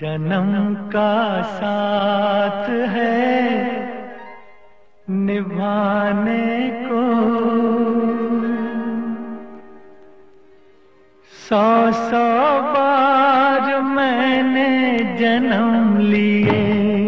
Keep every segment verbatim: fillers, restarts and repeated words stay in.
जन्म का साथ है निभाने को, सौ सौ बार मैंने जन्म लिए।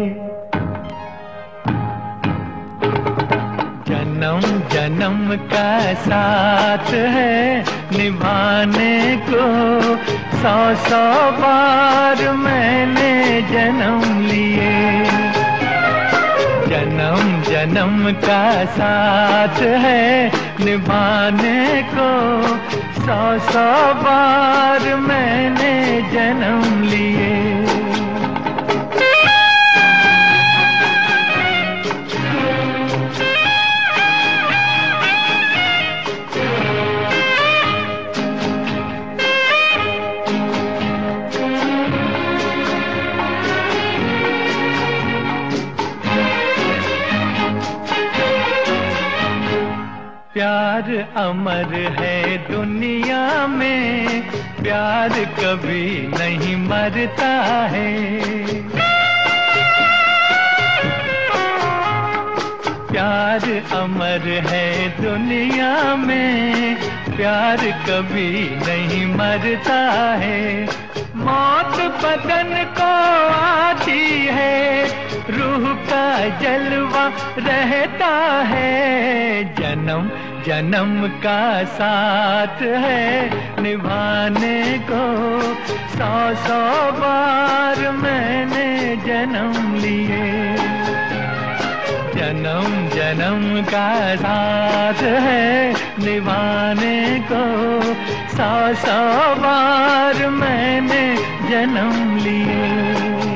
जन्म जन्म का साथ है निभाने को, सौ सौ बार मैंने जन्म लिए। जन्म जन्म का साथ है निभाने को, सौ सौ बार मैंने जन्म लिए। प्यार अमर है दुनिया में, प्यार कभी नहीं मरता है। प्यार अमर है दुनिया में, प्यार कभी नहीं मरता है। मौत बदन को आती है, रूह का जलवा रहता है। जन्म जन्म का साथ है निभाने को, सौ सौ बार मैंने जन्म लिए। जन्म जन्म का साथ है निभाने को, सौ सौ बार मैंने जन्म लिए।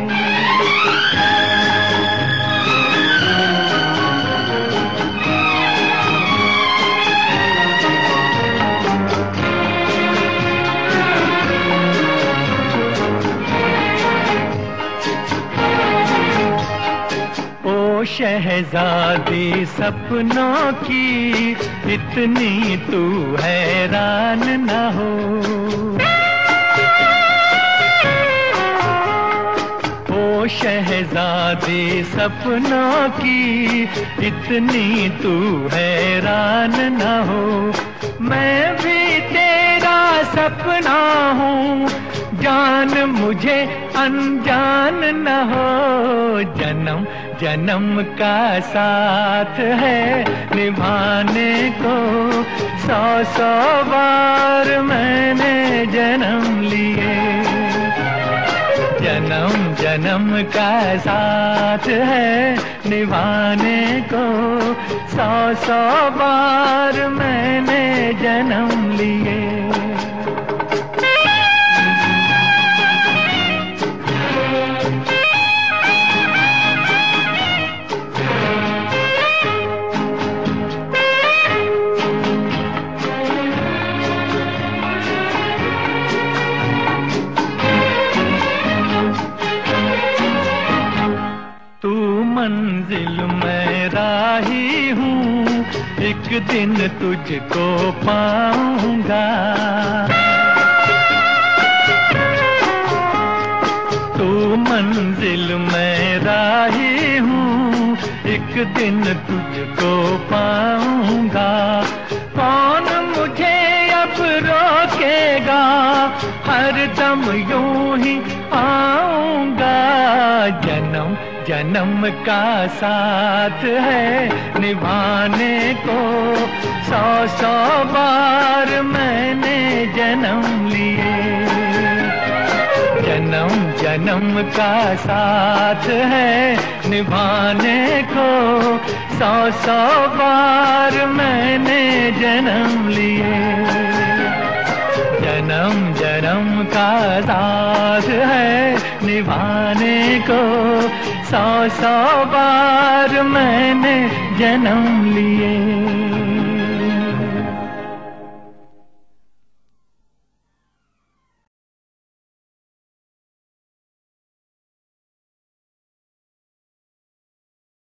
शहजादी सपनों की, इतनी तू हैरान न हो। ओ शहजादी सपनों की, इतनी तू हैरान न हो। मैं भी तेरा सपना हूँ, जान मुझे अनजान न हो। जन्म जन्म का साथ है निभाने को, सौ सौ बार मैंने जन्म लिए। जन्म जन्म का साथ है निभाने को, सौ सौ बार मैंने जन्म लिए। मंजिल में राही हूँ, एक दिन तुझको पाऊंगा। तू मंजिल में राही हूँ, एक दिन तुझको पाऊंगा। कौन मुझे अब रोकेगा, हर दम यूं ही आऊंगा। जन्म जन्म का साथ है निभाने को, सौ सौ बार मैंने जन्म लिए। जन्म जन्म का साथ है निभाने को, सौ सौ बार मैंने जन्म लिए। जन्म जन्म का साथ है निभाने को, सौ सौ बार मैंने जन्म लिए।